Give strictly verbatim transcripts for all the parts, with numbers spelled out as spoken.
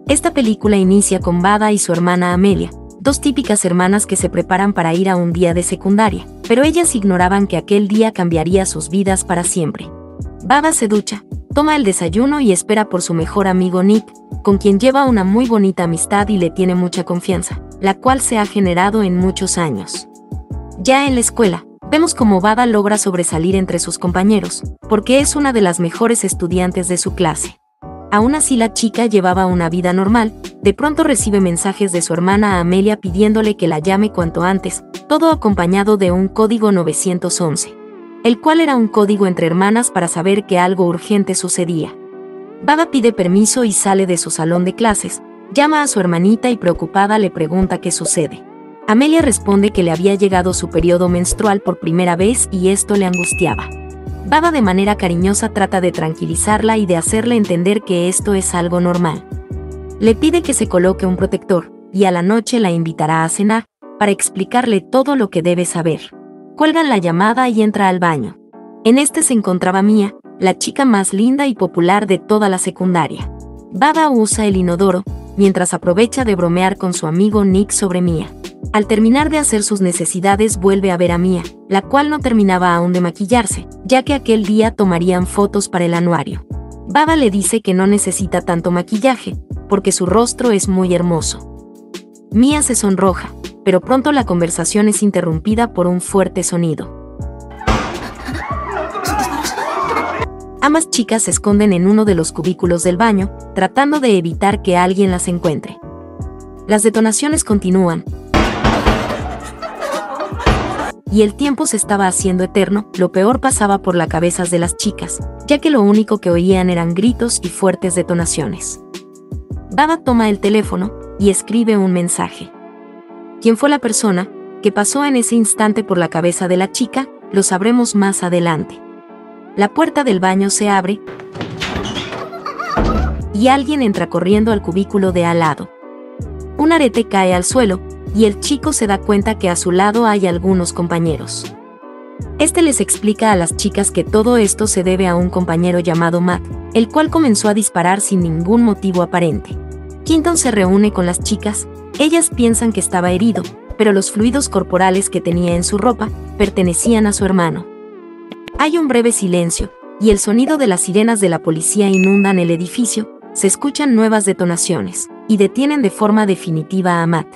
Esta película inicia con Baba y su hermana Amelia, dos típicas hermanas que se preparan para ir a un día de secundaria, pero ellas ignoraban que aquel día cambiaría sus vidas para siempre. Baba se ducha, toma el desayuno y espera por su mejor amigo Nick, con quien lleva una muy bonita amistad y le tiene mucha confianza, la cual se ha generado en muchos años. Ya en la escuela, vemos cómo Baba logra sobresalir entre sus compañeros, porque es una de las mejores estudiantes de su clase. Aún así la chica llevaba una vida normal, de pronto recibe mensajes de su hermana Amelia pidiéndole que la llame cuanto antes, todo acompañado de un código novecientos once, el cual era un código entre hermanas para saber que algo urgente sucedía. Baba pide permiso y sale de su salón de clases, llama a su hermanita y preocupada le pregunta qué sucede. Amelia responde que le había llegado su periodo menstrual por primera vez y esto le angustiaba. Baba de manera cariñosa trata de tranquilizarla y de hacerle entender que esto es algo normal. Le pide que se coloque un protector, y a la noche la invitará a cenar, para explicarle todo lo que debe saber. Cuelgan la llamada y entra al baño. En este se encontraba Mia, la chica más linda y popular de toda la secundaria. Baba usa el inodoro, mientras aprovecha de bromear con su amigo Nick sobre Mia. Al terminar de hacer sus necesidades vuelve a ver a Mia, la cual no terminaba aún de maquillarse, ya que aquel día tomarían fotos para el anuario. Baba le dice que no necesita tanto maquillaje, porque su rostro es muy hermoso. Mia se sonroja, pero pronto la conversación es interrumpida por un fuerte sonido. Ambas chicas se esconden en uno de los cubículos del baño, tratando de evitar que alguien las encuentre. Las detonaciones continúan, y el tiempo se estaba haciendo eterno. Lo peor pasaba por las cabezas de las chicas, ya que lo único que oían eran gritos y fuertes detonaciones. Baba toma el teléfono y escribe un mensaje. ¿Quién fue la persona que pasó en ese instante por la cabeza de la chica? Lo sabremos más adelante. La puerta del baño se abre y alguien entra corriendo al cubículo de al lado. Un arete cae al suelo, y el chico se da cuenta que a su lado hay algunos compañeros. Este les explica a las chicas que todo esto se debe a un compañero llamado Matt, el cual comenzó a disparar sin ningún motivo aparente. Quinton se reúne con las chicas, ellas piensan que estaba herido, pero los fluidos corporales que tenía en su ropa pertenecían a su hermano. Hay un breve silencio, y el sonido de las sirenas de la policía inundan el edificio, se escuchan nuevas detonaciones, y detienen de forma definitiva a Matt.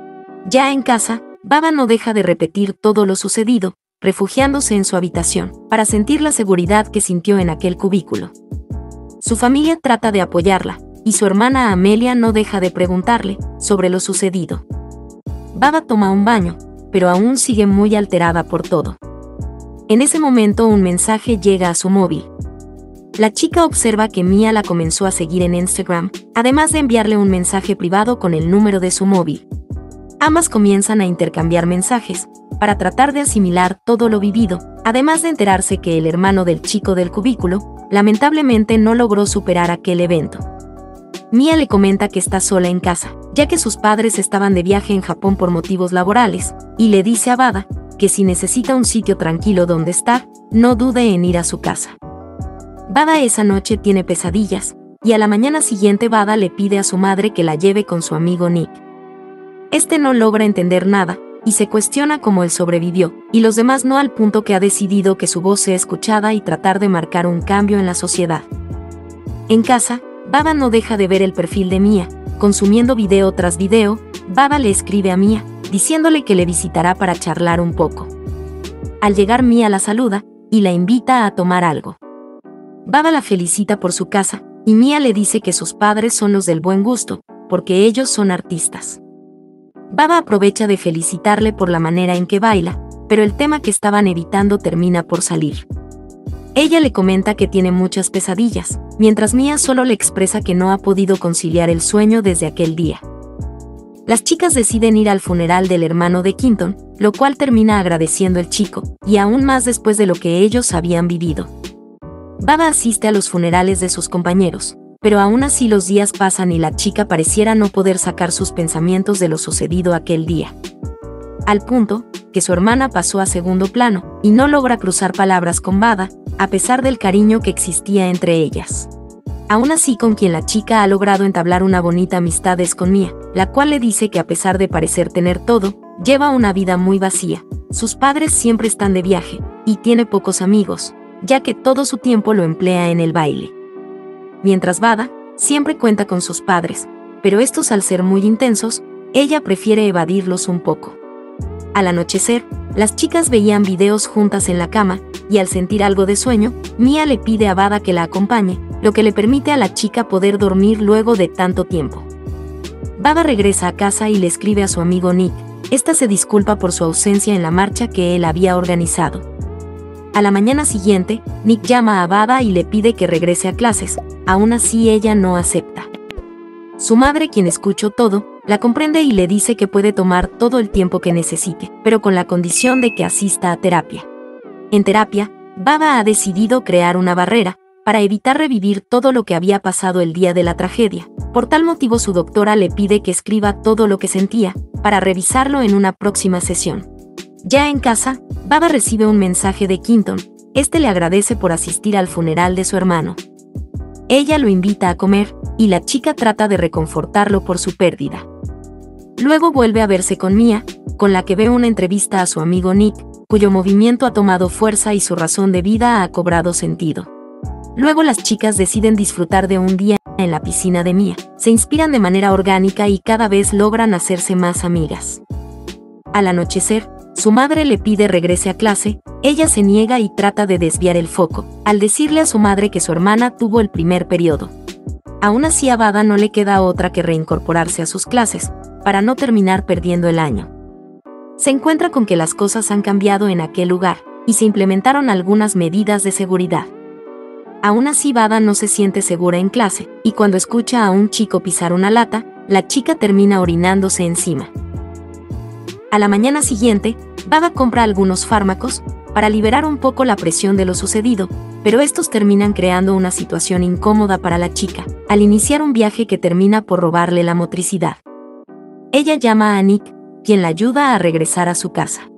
Ya en casa, Baba no deja de repetir todo lo sucedido, refugiándose en su habitación, para sentir la seguridad que sintió en aquel cubículo. Su familia trata de apoyarla, y su hermana Amelia no deja de preguntarle sobre lo sucedido. Baba toma un baño, pero aún sigue muy alterada por todo. En ese momento un mensaje llega a su móvil. La chica observa que Mia la comenzó a seguir en Instagram, además de enviarle un mensaje privado con el número de su móvil. Ambas comienzan a intercambiar mensajes, para tratar de asimilar todo lo vivido, además de enterarse que el hermano del chico del cubículo, lamentablemente no logró superar aquel evento. Mia le comenta que está sola en casa, ya que sus padres estaban de viaje en Japón por motivos laborales, y le dice a Baba que si necesita un sitio tranquilo donde estar, no dude en ir a su casa. Baba esa noche tiene pesadillas, y a la mañana siguiente Baba le pide a su madre que la lleve con su amigo Nick. Este no logra entender nada, y se cuestiona cómo él sobrevivió, y los demás no, al punto que ha decidido que su voz sea escuchada y tratar de marcar un cambio en la sociedad. En casa, Baba no deja de ver el perfil de Mia, consumiendo video tras video. Baba le escribe a Mia, diciéndole que le visitará para charlar un poco. Al llegar Mia la saluda, y la invita a tomar algo. Baba la felicita por su casa, y Mia le dice que sus padres son los del buen gusto, porque ellos son artistas. Baba aprovecha de felicitarle por la manera en que baila, pero el tema que estaban evitando termina por salir. Ella le comenta que tiene muchas pesadillas, mientras Mia solo le expresa que no ha podido conciliar el sueño desde aquel día. Las chicas deciden ir al funeral del hermano de Quinton, lo cual termina agradeciendo el chico, y aún más después de lo que ellos habían vivido. Baba asiste a los funerales de sus compañeros, pero aún así los días pasan y la chica pareciera no poder sacar sus pensamientos de lo sucedido aquel día. Al punto que su hermana pasó a segundo plano, y no logra cruzar palabras con Baba, a pesar del cariño que existía entre ellas. Aún así, con quien la chica ha logrado entablar una bonita amistad es con Mia, la cual le dice que a pesar de parecer tener todo, lleva una vida muy vacía. Sus padres siempre están de viaje, y tiene pocos amigos, ya que todo su tiempo lo emplea en el baile. Mientras Vada siempre cuenta con sus padres, pero estos al ser muy intensos, ella prefiere evadirlos un poco. Al anochecer, las chicas veían videos juntas en la cama, y al sentir algo de sueño, Mia le pide a Vada que la acompañe, lo que le permite a la chica poder dormir luego de tanto tiempo. Vada regresa a casa y le escribe a su amigo Nick. Esta se disculpa por su ausencia en la marcha que él había organizado. A la mañana siguiente, Nick llama a Vada y le pide que regrese a clases, aún así ella no acepta. Su madre, quien escuchó todo, la comprende y le dice que puede tomar todo el tiempo que necesite, pero con la condición de que asista a terapia. En terapia, Vada ha decidido crear una barrera, para evitar revivir todo lo que había pasado el día de la tragedia. Por tal motivo su doctora le pide que escriba todo lo que sentía, para revisarlo en una próxima sesión. Ya en casa, Vada recibe un mensaje de Quinton. Este le agradece por asistir al funeral de su hermano. Ella lo invita a comer, y la chica trata de reconfortarlo por su pérdida. Luego vuelve a verse con Mia, con la que ve una entrevista a su amigo Nick, cuyo movimiento ha tomado fuerza y su razón de vida ha cobrado sentido. Luego las chicas deciden disfrutar de un día en la piscina de Mia, se inspiran de manera orgánica y cada vez logran hacerse más amigas. Al anochecer, su madre le pide regrese a clase, ella se niega y trata de desviar el foco, al decirle a su madre que su hermana tuvo el primer periodo. Aún así a Vada no le queda otra que reincorporarse a sus clases, para no terminar perdiendo el año. Se encuentra con que las cosas han cambiado en aquel lugar, y se implementaron algunas medidas de seguridad. Aún así Vada no se siente segura en clase, y cuando escucha a un chico pisar una lata, la chica termina orinándose encima. A la mañana siguiente, Vada compra algunos fármacos, para liberar un poco la presión de lo sucedido, pero estos terminan creando una situación incómoda para la chica, al iniciar un viaje que termina por robarle la motricidad. Ella llama a Nick, quien la ayuda a regresar a su casa.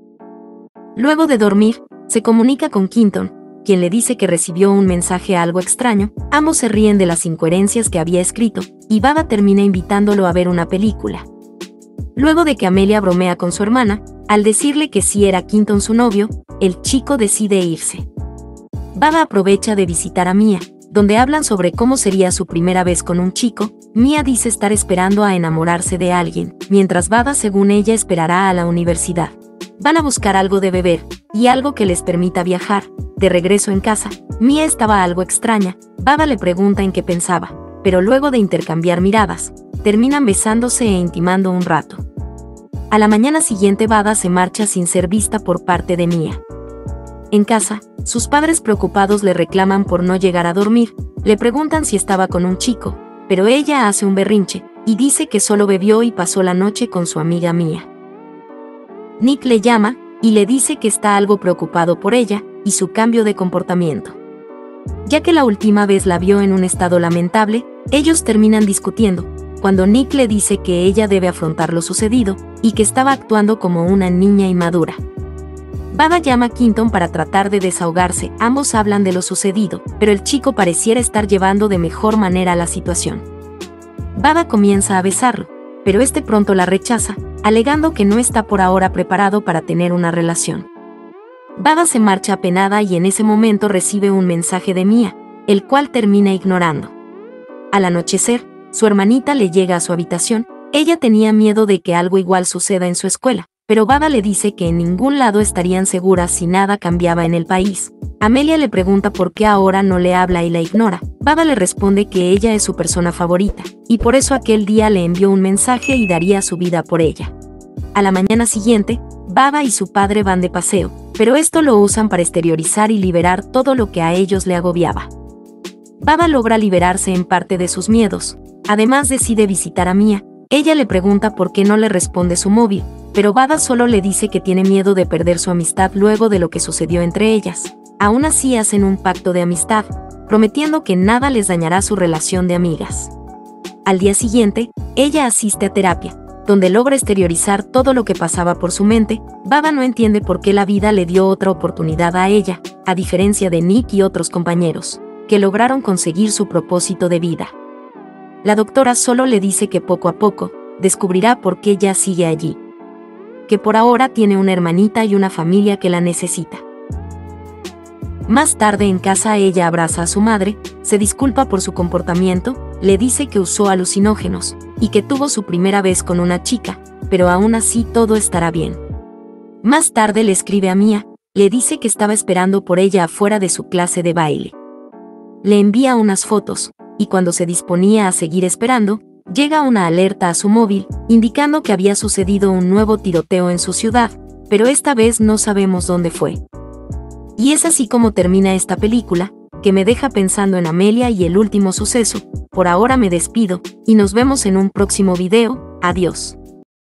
Luego de dormir, se comunica con Quinton, quien le dice que recibió un mensaje algo extraño. Ambos se ríen de las incoherencias que había escrito, y Vada termina invitándolo a ver una película. Luego de que Amelia bromea con su hermana, al decirle que sí era Quinton su novio, el chico decide irse. Vada aprovecha de visitar a Mia, donde hablan sobre cómo sería su primera vez con un chico. Mia dice estar esperando a enamorarse de alguien, mientras Vada, según ella, esperará a la universidad. Van a buscar algo de beber, y algo que les permita viajar. De regreso en casa, Mia estaba algo extraña. Vada le pregunta en qué pensaba, pero luego de intercambiar miradas, terminan besándose e intimando un rato. A la mañana siguiente Vada se marcha sin ser vista por parte de Mia. En casa, sus padres preocupados le reclaman por no llegar a dormir, le preguntan si estaba con un chico, pero ella hace un berrinche, y dice que solo bebió y pasó la noche con su amiga Mia. Nick le llama, y le dice que está algo preocupado por ella, y su cambio de comportamiento. Ya que la última vez la vio en un estado lamentable, ellos terminan discutiendo, cuando Nick le dice que ella debe afrontar lo sucedido, y que estaba actuando como una niña inmadura. Vada llama a Quinton para tratar de desahogarse, ambos hablan de lo sucedido, pero el chico pareciera estar llevando de mejor manera la situación. Vada comienza a besarlo, pero este pronto la rechaza, alegando que no está por ahora preparado para tener una relación. Vada se marcha apenada y en ese momento recibe un mensaje de Mia, el cual termina ignorando. Al anochecer, su hermanita le llega a su habitación. Ella tenía miedo de que algo igual suceda en su escuela, pero Vada le dice que en ningún lado estarían seguras si nada cambiaba en el país. Amelia le pregunta por qué ahora no le habla y la ignora. Vada le responde que ella es su persona favorita, y por eso aquel día le envió un mensaje y daría su vida por ella. A la mañana siguiente, Vada y su padre van de paseo, pero esto lo usan para exteriorizar y liberar todo lo que a ellos le agobiaba. Vada logra liberarse en parte de sus miedos. Además decide visitar a Mia. Ella le pregunta por qué no le responde su móvil, pero Vada solo le dice que tiene miedo de perder su amistad luego de lo que sucedió entre ellas. Aún así hacen un pacto de amistad, prometiendo que nada les dañará su relación de amigas. Al día siguiente, ella asiste a terapia, donde logra exteriorizar todo lo que pasaba por su mente. Vada no entiende por qué la vida le dio otra oportunidad a ella, a diferencia de Nick y otros compañeros, que lograron conseguir su propósito de vida. La doctora solo le dice que poco a poco descubrirá por qué ella sigue allí, que por ahora tiene una hermanita y una familia que la necesita. Más tarde en casa ella abraza a su madre, se disculpa por su comportamiento, le dice que usó alucinógenos y que tuvo su primera vez con una chica, pero aún así todo estará bien. Más tarde le escribe a Mia, le dice que estaba esperando por ella afuera de su clase de baile. Le envía unas fotos, y cuando se disponía a seguir esperando, llega una alerta a su móvil, indicando que había sucedido un nuevo tiroteo en su ciudad, pero esta vez no sabemos dónde fue. Y es así como termina esta película, que me deja pensando en Amelia y el último suceso. Por ahora me despido, y nos vemos en un próximo video. Adiós.